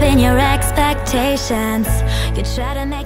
up in your expectations. You try to make